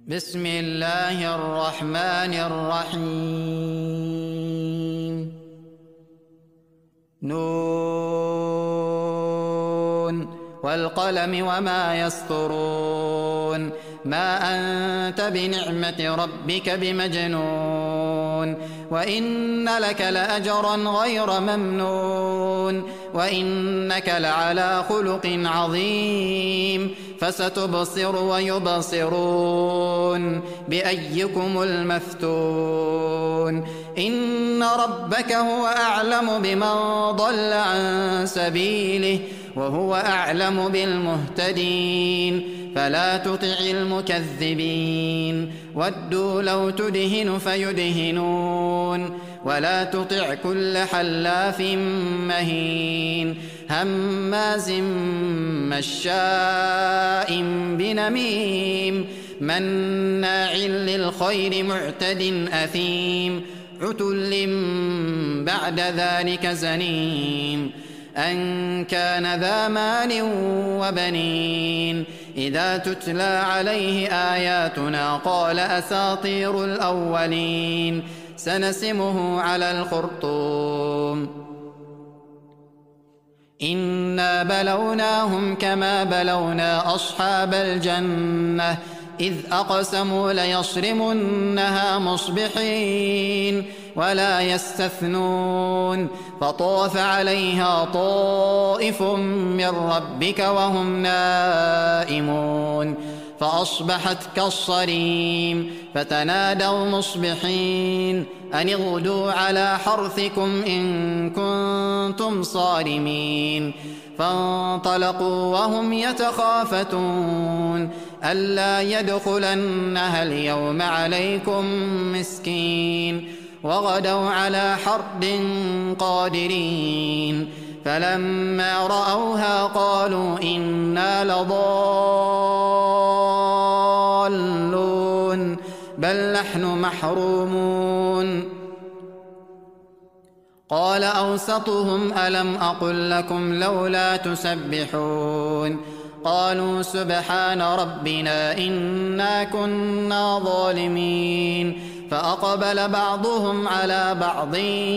بسم الله الرحمن الرحيم. نون والقلم وما يسطرون. ما أنت بنعمة ربك بمجنون. وإن لك لأجرا غير ممنون. وإنك لعلى خلق عظيم. فستبصر ويبصرون بأيكم المفتون. إن ربك هو أعلم بمن ضل عن سبيله وهو أعلم بالمهتدين. فلا تطع المكذبين. ودوا لو تدهن فيدهنون. ولا تطع كل حلاف مهين هماز مشاء بنميم مناع للخير معتد أثيم عتل بعد ذلك زنيم أن كان ذا مال وبنين. إذا تتلى عليه آياتنا قال أساطير الأولين. سنسمه على الخرطوم. إنا بلوناهم كما بلونا أصحاب الجنة إذ أقسموا ليصرمنها مصبحين ولا يستثنون. فطاف عليها طائف من ربك وهم نائمون فأصبحت كالصريم. فتنادوا مصبحين أن اغدوا على حرثكم إن كنتم صارمين. فانطلقوا وهم يتخافتون ألا يدخلنها اليوم عليكم مسكين. وغدوا على حرد قادرين. فلما رأوها قالوا إنا لضالون بل نحن محرومون. قال أوسطهم ألم أقل لكم لولا تسبحون. قالوا سبحان ربنا إنا كنا ظالمين. فأقبل بعضهم على بعض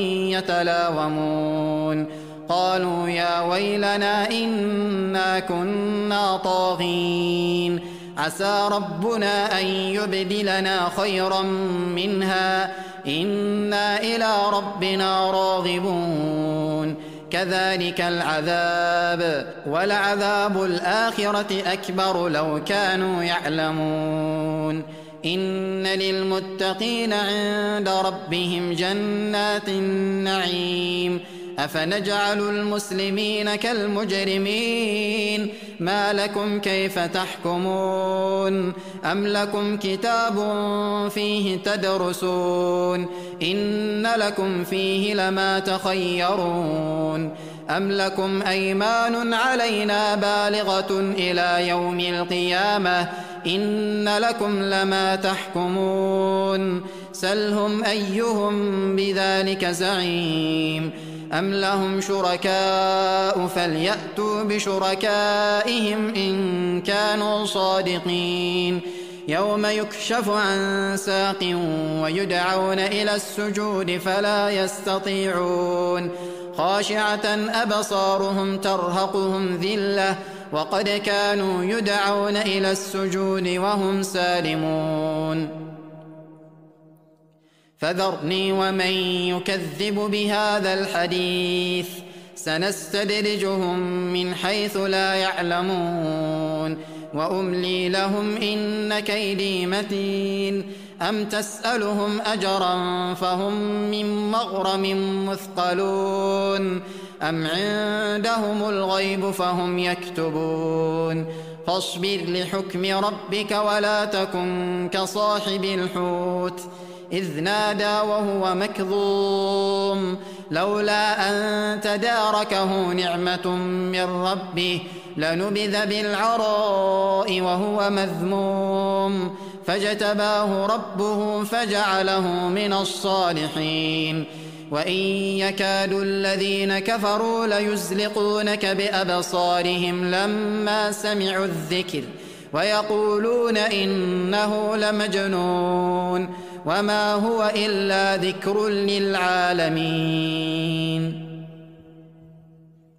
يتلاومون قالوا يا ويلنا إنا كنا طاغين. عسى ربنا أن يبدلنا خيرا منها إنا إلى ربنا راغبون. كذلك العذاب ولعذاب الآخرة أكبر لو كانوا يعلمون. إن للمتقين عند ربهم جنات النعيم. أفنجعل المسلمين كالمجرمين ما لكم كيف تحكمون. أم لكم كتاب فيه تدرسون إن لكم فيه لما تخيرون. أم لكم أيمان علينا بالغة إلى يوم القيامة إن لكم لما تحكمون. سلهم أيهم بذلك زعيم. أم لهم شركاء فليأتوا بشركائهم إن كانوا صادقين. يوم يكشف عن ساق ويدعون إلى السجود فلا يستطيعون. خاشعة أبصارهم ترهقهم ذلة وقد كانوا يدعون إلى السجود وهم سالمون. فذرني ومن يكذب بهذا الحديث سنستدرجهم من حيث لا يعلمون. وأملي لهم إن كيدي متين. أم تسألهم أجرا فهم من مغرم مثقلون. أم عندهم الغيب فهم يكتبون. فاصبر لحكم ربك ولا تكن كصاحب الحوت إذ نادى وهو مكظوم لولا أن تداركه نعمة من ربه لنبذ بالعراء وهو مذموم. فاجتباه ربه فجعله من الصالحين. وإن يكاد الذين كفروا ليزلقونك بأبصارهم لما سمعوا الذكر ويقولون إنه لمجنون وما هو إلا ذكر للعالمين.